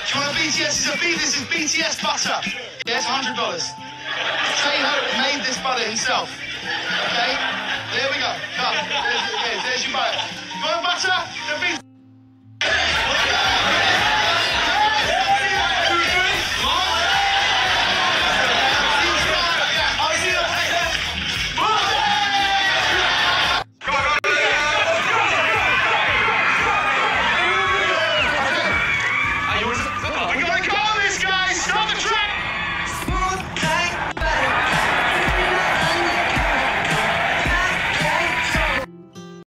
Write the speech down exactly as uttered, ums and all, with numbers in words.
Do you want a B T S? This is a B. This is B T S butter. Yes, one hundred dollars. Taeho made this butter himself. Okay? There we go. Come. There's, yeah, there's your butter. You want butter?